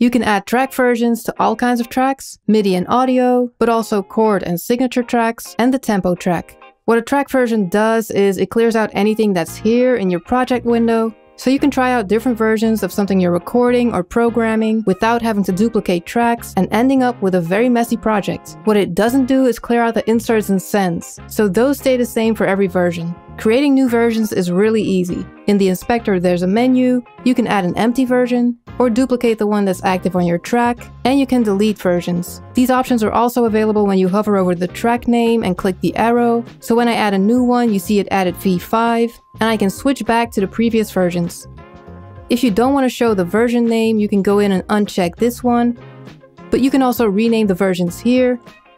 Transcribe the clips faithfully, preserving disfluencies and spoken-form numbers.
You can add track versions to all kinds of tracks, MIDI and audio, but also chord and signature tracks, and the tempo track. What a track version does is it clears out anything that's here in your project window, so you can try out different versions of something you're recording or programming without having to duplicate tracks and ending up with a very messy project. What it doesn't do is clear out the inserts and sends, so those stay the same for every version. Creating new versions is really easy. In the inspector there's a menu, you can add an empty version, or duplicate the one that's active on your track, and you can delete versions. These options are also available when you hover over the track name and click the arrow, so when I add a new one you see it added V five, and I can switch back to the previous versions. If you don't want to show the version name, you can go in and uncheck this one, but you can also rename the versions here,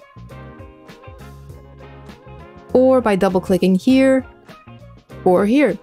or by double clicking here, or here.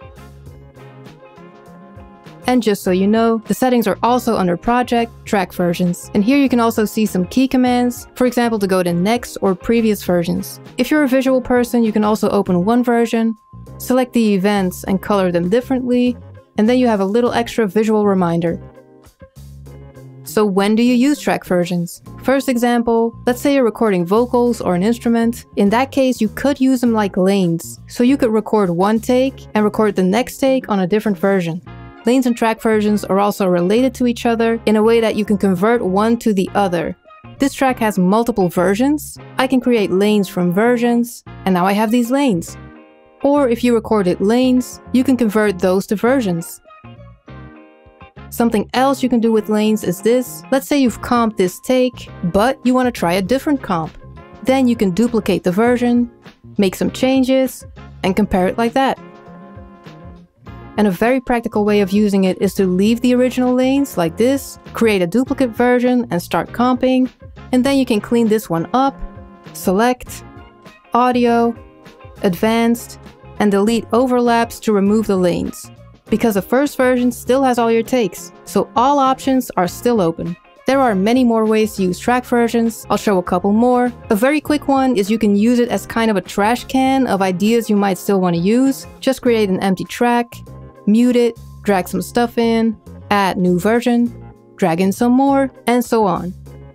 And just so you know, the settings are also under Project, Track Versions. And here you can also see some key commands, for example to go to next or previous versions. If you're a visual person, you can also open one version, select the events and color them differently, and then you have a little extra visual reminder. So when do you use track versions? First example, let's say you're recording vocals or an instrument. In that case, you could use them like lanes. So you could record one take and record the next take on a different version. Lanes and track versions are also related to each other in a way that you can convert one to the other. This track has multiple versions. I can create lanes from versions, and now I have these lanes. Or if you recorded lanes, you can convert those to versions. Something else you can do with lanes is this. Let's say you've comped this take, but you want to try a different comp. Then you can duplicate the version, make some changes, and compare it like that. And a very practical way of using it is to leave the original lanes like this, create a duplicate version and start comping, and then you can clean this one up, select, audio, advanced, and delete overlaps to remove the lanes. Because the first version still has all your takes, so all options are still open. There are many more ways to use track versions. I'll show a couple more. A very quick one is you can use it as kind of a trash can of ideas you might still want to use. Just create an empty track, mute it, drag some stuff in, add new version, drag in some more, and so on.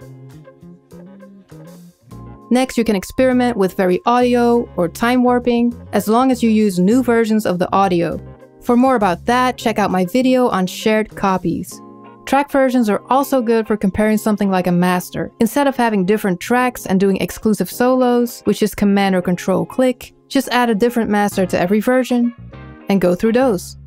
Next, you can experiment with very audio or time warping, as long as you use new versions of the audio. For more about that, check out my video on shared copies. Track versions are also good for comparing something like a master. Instead of having different tracks and doing exclusive solos, which is Command or Control click, just add a different master to every version and go through those.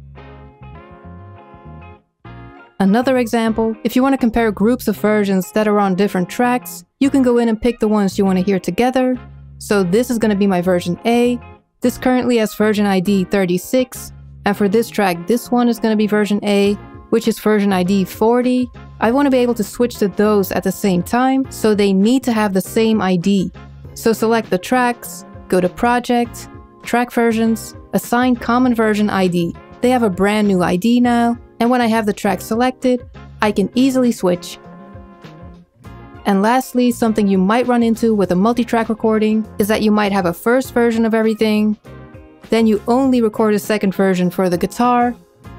Another example, if you want to compare groups of versions that are on different tracks, you can go in and pick the ones you want to hear together. So this is going to be my version A. This currently has version I D thirty-six. And for this track, this one is going to be version A, which is version I D forty. I want to be able to switch to those at the same time, so they need to have the same I D. So select the tracks, go to Project, Track Versions, assign Common Version I D. They have a brand new I D now, and when I have the track selected, I can easily switch. And lastly, something you might run into with a multi-track recording is that you might have a first version of everything, then you only record a second version for the guitar,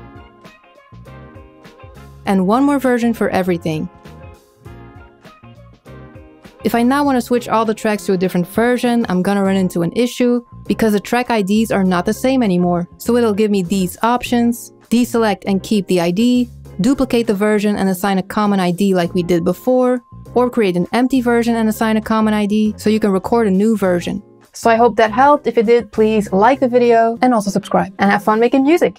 and one more version for everything. If I now want to switch all the tracks to a different version, I'm gonna run into an issue because the track I Ds are not the same anymore. So it'll give me these options: deselect and keep the I D, duplicate the version and assign a common I D like we did before, or create an empty version and assign a common I D so you can record a new version. So I hope that helped. If it did, please like the video and also subscribe, and have fun making music.